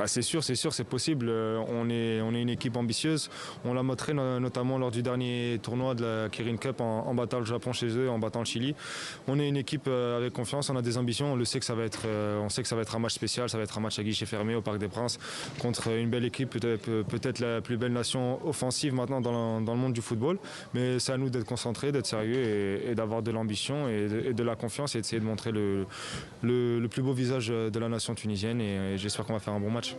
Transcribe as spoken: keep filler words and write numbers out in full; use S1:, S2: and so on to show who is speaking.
S1: Ah, c'est sûr, c'est sûr, c'est possible. Euh, On est, on est une équipe ambitieuse. On l'a montré no- notamment lors du dernier tournoi de la Kirin Cup en, en battant le Japon chez eux, en battant le Chili. On est une équipe euh, avec confiance, on a des ambitions. On le sait que ça va être, euh, on sait que ça va être un match spécial, ça va être un match à guichet fermé au Parc des Princes contre une belle équipe, peut-être peut-être la plus belle nation offensive maintenant dans le, dans le monde du football. Mais c'est à nous d'être concentrés, d'être sérieux et, et d'avoir de l'ambition et de, et de la confiance et d'essayer de montrer le, le, le plus beau visage de la nation tunisienne. Et, et j'espère qu'on va faire un bon match.